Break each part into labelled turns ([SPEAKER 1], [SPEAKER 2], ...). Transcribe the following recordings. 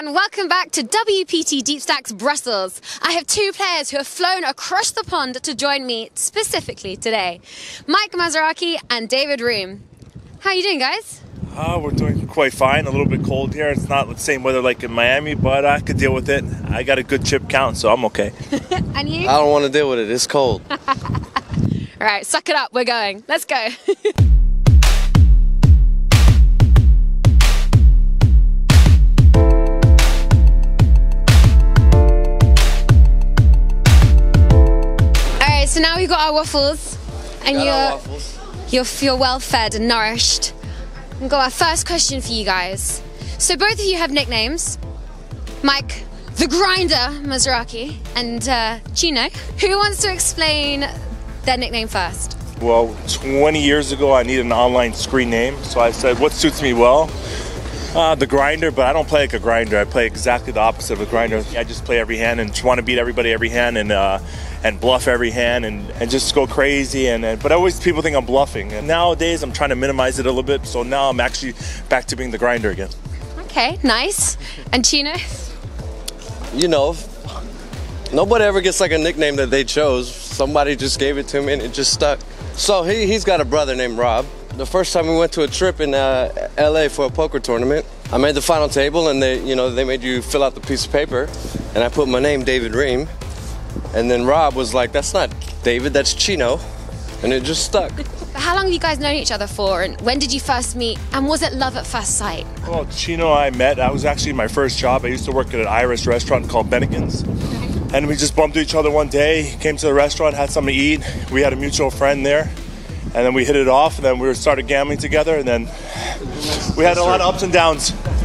[SPEAKER 1] and welcome back to WPT Deep Stacks Brussels. I have two players who have flown across the pond to join me specifically today. Mike Mizrachi and David Rheem. How are you doing, guys?
[SPEAKER 2] We're doing quite fine. A little bit cold here. It's not the same weather like in Miami, but I could deal with it. I got a good chip count, so I'm okay.
[SPEAKER 1] And you?
[SPEAKER 3] I don't want to deal with it. It's cold.
[SPEAKER 1] All right, suck it up. We're going. Let's go. So now we've got our waffles, and you're well fed and nourished. We've got our first question for you guys. So both of you have nicknames. Mike, the Grinder Mizrachi, and Chino. Who wants to explain their nickname first?
[SPEAKER 2] Well, 20 years ago I needed an online screen name, so I said, what suits me well? The Grinder, but I don't play like a grinder. I play exactly the opposite of a grinder. I just play every hand and just want to beat everybody every hand and bluff every hand and just go crazy. But always people think I'm bluffing. And nowadays I'm trying to minimize it a little bit. So now I'm actually back to being the grinder again.
[SPEAKER 1] Okay, nice. And Chino?
[SPEAKER 3] You know, nobody ever gets like a nickname that they chose. Somebody just gave it to me and it just stuck. So he's got a brother named Rob. The first time we went to a trip in LA for a poker tournament, I made the final table and they made you fill out the piece of paper and I put my name, David Rheem. And then Rob was like, that's not David, that's Chino. And it just stuck.
[SPEAKER 1] How long have you guys known each other for, and when did you first meet, and was it love at first sight?
[SPEAKER 2] Well, Chino I met, I was actually my first job. I used to work at an Irish restaurant called Bennigan's. And we just bumped into each other one day, came to the restaurant, had something to eat. We had a mutual friend there. And then we hit it off, and then we started gambling together, and then we had a lot of ups and downs.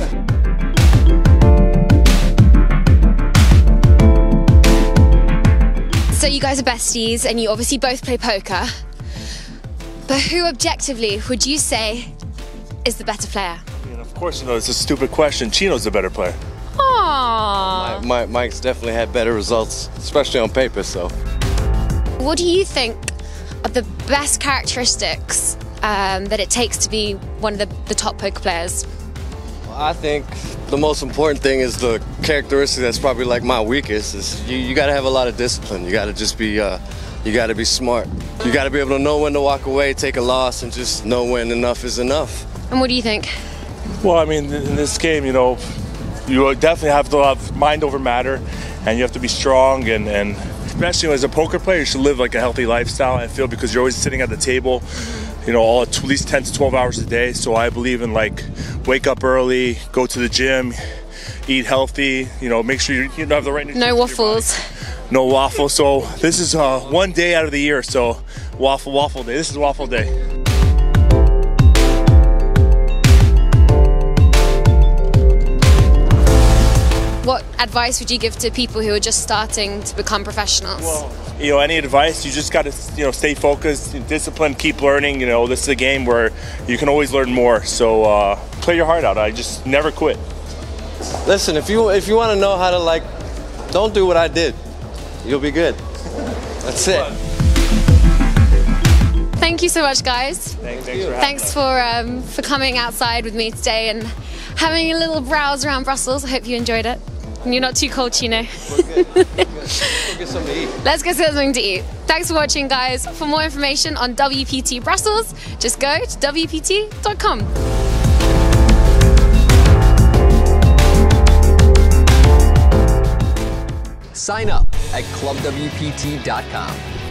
[SPEAKER 1] So you guys are besties, and you obviously both play poker. But who objectively would you say is the better player?
[SPEAKER 2] And of course, it's a stupid question. Chino's the better player.
[SPEAKER 1] Aww.
[SPEAKER 3] Mike's definitely had better results, especially on paper, so.
[SPEAKER 1] What do you think are the best characteristics that it takes to be one of the top poker players?
[SPEAKER 3] I think the most important thing is the characteristic that's probably like my weakest is you got to have a lot of discipline. You got to just be, you got to be smart. You got to be able to know when to walk away, take a loss, and just know when enough is enough.
[SPEAKER 1] And what do you think?
[SPEAKER 2] Well, I mean, in this game, you definitely have to have mind over matter, and you have to be strong and especially as a poker player, you should live like a healthy lifestyle, I feel, because you're always sitting at the table, at least 10 to 12 hours a day. So I believe in wake up early, go to the gym, eat healthy, make sure you have the right nutrition.
[SPEAKER 1] No waffles.
[SPEAKER 2] No waffles. So this is one day out of the year, so waffle day. This is waffle day.
[SPEAKER 1] What advice would you give to people who are just starting to become professionals?
[SPEAKER 2] Well, any advice, you just got to, stay focused, disciplined, keep learning. This is a game where you can always learn more. So play your heart out. I just never quit.
[SPEAKER 3] Listen, if you want to know how to don't do what I did. You'll be good. That's it.
[SPEAKER 1] Thank you so much, guys.
[SPEAKER 2] Thanks
[SPEAKER 1] for coming outside with me today and having a little browse around Brussels. I hope you enjoyed it. And you're not too cold, Chino.
[SPEAKER 3] We're good. Let's go get something to eat.
[SPEAKER 1] Let's go get something to eat. Thanks for watching, guys. For more information on WPT Brussels, just go to WPT.com.
[SPEAKER 4] Sign up at ClubWPT.com.